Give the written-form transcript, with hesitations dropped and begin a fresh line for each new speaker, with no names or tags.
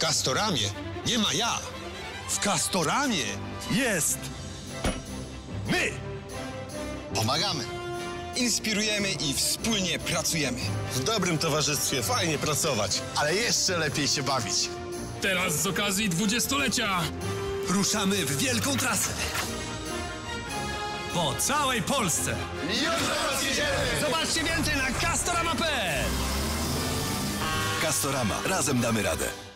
Castoramie nie ma ja. W Castoramie
Jest! My!
Pomagamy.
Inspirujemy i wspólnie pracujemy.
W dobrym towarzystwie fajnie pracować.
Ale jeszcze lepiej się bawić.
Teraz z okazji 20-lecia.
Ruszamy w wielką trasę. Po całej Polsce.
Zobaczcie więcej na Castorama.pl.
Castorama. Razem damy radę.